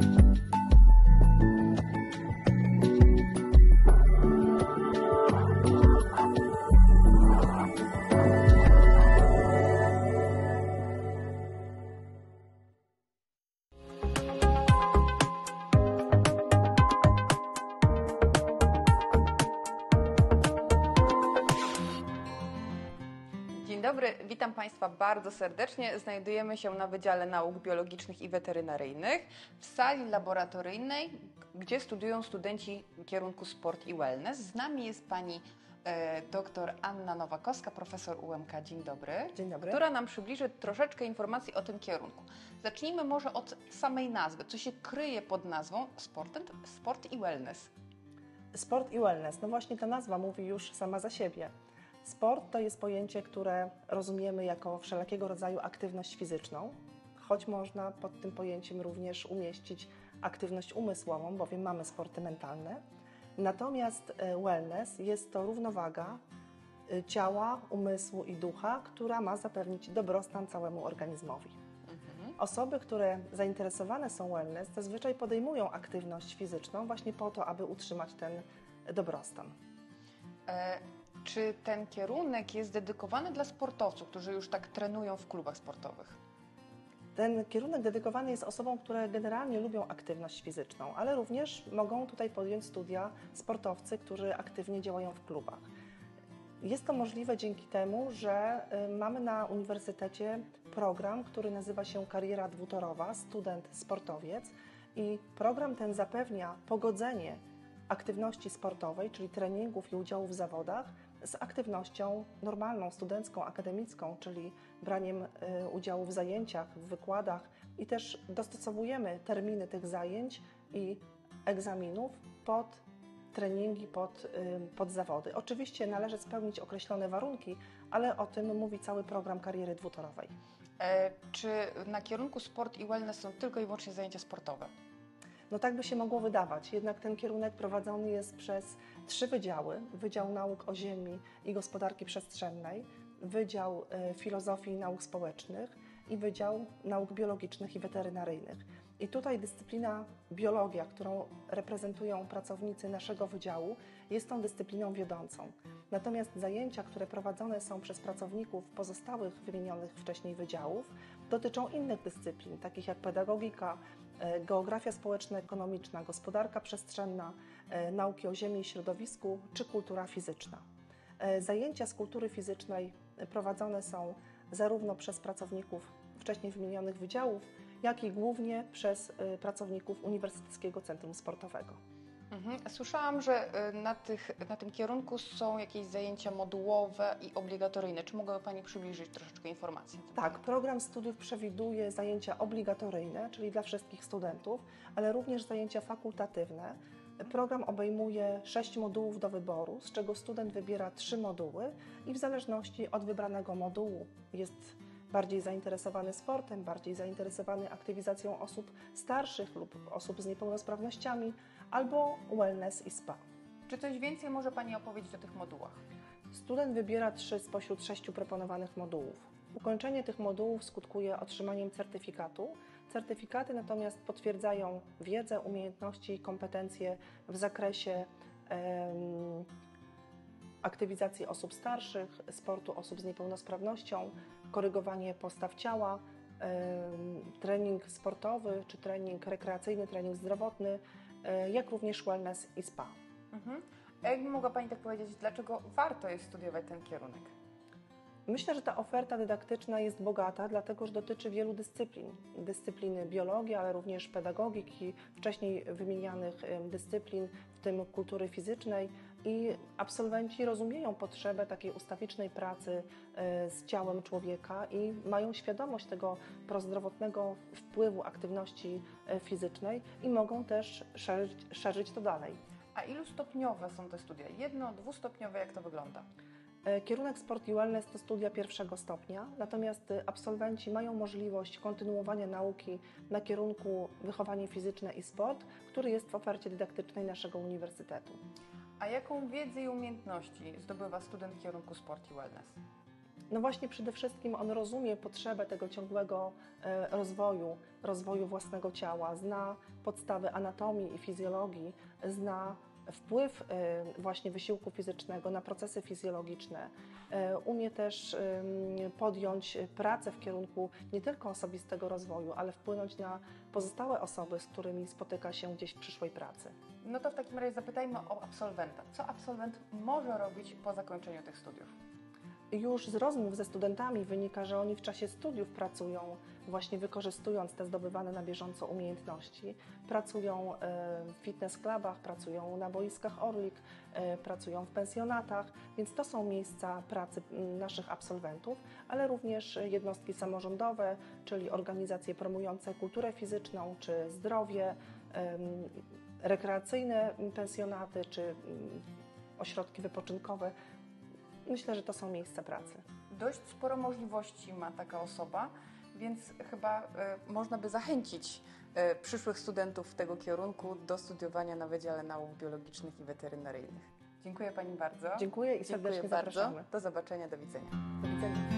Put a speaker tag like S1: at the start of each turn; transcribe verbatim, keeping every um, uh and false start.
S1: Dzień dobry, witam Państwa bardzo serdecznie. Znajdujemy się na Wydziale Nauk Biologicznych i Weterynaryjnych w sali laboratoryjnej, gdzie studiują studenci kierunku Sport i Wellness. Z nami jest Pani e, dr Anna Nowakowska, profesor U M K. Dzień dobry.
S2: Dzień dobry.
S1: Która nam przybliży troszeczkę informacji o tym kierunku. Zacznijmy może od samej nazwy. Co się kryje pod nazwą Sport, sport i Wellness?
S2: Sport i Wellness. No właśnie ta nazwa mówi już sama za siebie. Sport to jest pojęcie, które rozumiemy jako wszelkiego rodzaju aktywność fizyczną, choć można pod tym pojęciem również umieścić aktywność umysłową, bowiem mamy sporty mentalne. Natomiast wellness jest to równowaga ciała, umysłu i ducha, która ma zapewnić dobrostan całemu organizmowi. Mhm. Osoby, które zainteresowane są wellness, zazwyczaj podejmują aktywność fizyczną właśnie po to, aby utrzymać ten dobrostan.
S1: E Czy ten kierunek jest dedykowany dla sportowców, którzy już tak trenują w klubach sportowych?
S2: Ten kierunek dedykowany jest osobom, które generalnie lubią aktywność fizyczną, ale również mogą tutaj podjąć studia sportowcy, którzy aktywnie działają w klubach. Jest to możliwe dzięki temu, że mamy na uniwersytecie program, który nazywa się Kariera Dwutorowa, student sportowiec, i program ten zapewnia pogodzenie aktywności sportowej, czyli treningów i udziału w zawodach, z aktywnością normalną, studencką, akademicką, czyli braniem y, udziału w zajęciach, w wykładach, i też dostosowujemy terminy tych zajęć i egzaminów pod treningi, pod, y, pod zawody. Oczywiście należy spełnić określone warunki, ale o tym mówi cały program kariery dwutorowej.
S1: E, czy na kierunku sport i wellness są tylko i wyłącznie zajęcia sportowe?
S2: No tak by się mogło wydawać, jednak ten kierunek prowadzony jest przez trzy wydziały. Wydział Nauk o Ziemi i Gospodarki Przestrzennej, Wydział Filozofii i Nauk Społecznych i Wydział Nauk Biologicznych i Weterynaryjnych. I tutaj dyscyplina biologia, którą reprezentują pracownicy naszego wydziału, jest tą dyscypliną wiodącą. Natomiast zajęcia, które prowadzone są przez pracowników pozostałych wymienionych wcześniej wydziałów, dotyczą innych dyscyplin, takich jak pedagogika, geografia społeczno-ekonomiczna, gospodarka przestrzenna, nauki o ziemi i środowisku czy kultura fizyczna. Zajęcia z kultury fizycznej prowadzone są zarówno przez pracowników wcześniej wymienionych wydziałów, jak i głównie przez pracowników Uniwersyteckiego Centrum Sportowego.
S1: Mhm. Słyszałam, że na, tych, na tym kierunku są jakieś zajęcia modułowe i obligatoryjne. Czy mogłaby Pani przybliżyć troszeczkę informacji?
S2: Tak, program studiów przewiduje zajęcia obligatoryjne, czyli dla wszystkich studentów, ale również zajęcia fakultatywne. Program obejmuje sześć modułów do wyboru, z czego student wybiera trzy moduły i w zależności od wybranego modułu jest bardziej zainteresowany sportem, bardziej zainteresowany aktywizacją osób starszych lub osób z niepełnosprawnościami, albo wellness i spa.
S1: Czy coś więcej może Pani opowiedzieć o tych modułach?
S2: Student wybiera trzy spośród sześciu proponowanych modułów. Ukończenie tych modułów skutkuje otrzymaniem certyfikatu. Certyfikaty natomiast potwierdzają wiedzę, umiejętności i kompetencje w zakresie em, aktywizacji osób starszych, sportu osób z niepełnosprawnością, korygowanie postaw ciała, trening sportowy czy trening rekreacyjny, trening zdrowotny, jak również wellness i spa.
S1: Mhm. A jakby mogła Pani tak powiedzieć, dlaczego warto jest studiować ten kierunek?
S2: Myślę, że ta oferta dydaktyczna jest bogata, dlatego że dotyczy wielu dyscyplin. Dyscypliny biologii, ale również pedagogiki, wcześniej wymienianych dyscyplin, w tym kultury fizycznej, i absolwenci rozumieją potrzebę takiej ustawicznej pracy z ciałem człowieka i mają świadomość tego prozdrowotnego wpływu aktywności fizycznej i mogą też szerzyć, szerzyć to dalej.
S1: A ilu stopniowe są te studia? Jedno, dwustopniowe, jak to wygląda?
S2: Kierunek Sport i Wellness to studia pierwszego stopnia, natomiast absolwenci mają możliwość kontynuowania nauki na kierunku Wychowanie fizyczne i sport, który jest w ofercie dydaktycznej naszego uniwersytetu.
S1: A jaką wiedzę i umiejętności zdobywa student kierunku Sport i Wellness?
S2: No właśnie przede wszystkim on rozumie potrzebę tego ciągłego e, rozwoju, rozwoju własnego ciała, zna podstawy anatomii i fizjologii, zna wpływ e, właśnie wysiłku fizycznego na procesy fizjologiczne. E, umie też e, podjąć pracę w kierunku nie tylko osobistego rozwoju, ale wpłynąć na pozostałe osoby, z którymi spotyka się gdzieś w przyszłej pracy.
S1: No to w takim razie zapytajmy o absolwenta. Co absolwent może robić po zakończeniu tych studiów?
S2: Już z rozmów ze studentami wynika, że oni w czasie studiów pracują, właśnie wykorzystując te zdobywane na bieżąco umiejętności. Pracują w fitness clubach, pracują na boiskach Orlik, pracują w pensjonatach, więc to są miejsca pracy naszych absolwentów, ale również jednostki samorządowe, czyli organizacje promujące kulturę fizyczną czy zdrowie, rekreacyjne pensjonaty czy ośrodki wypoczynkowe. Myślę, że to są miejsca pracy.
S1: Dość sporo możliwości ma taka osoba, więc chyba y, można by zachęcić y, przyszłych studentów tego kierunku do studiowania na Wydziale Nauk Biologicznych i Weterynaryjnych. Dziękuję Pani bardzo.
S2: Dziękuję i serdecznie
S1: Dziękuję bardzo.
S2: zapraszamy.
S1: Do zobaczenia, do widzenia.
S2: Do widzenia.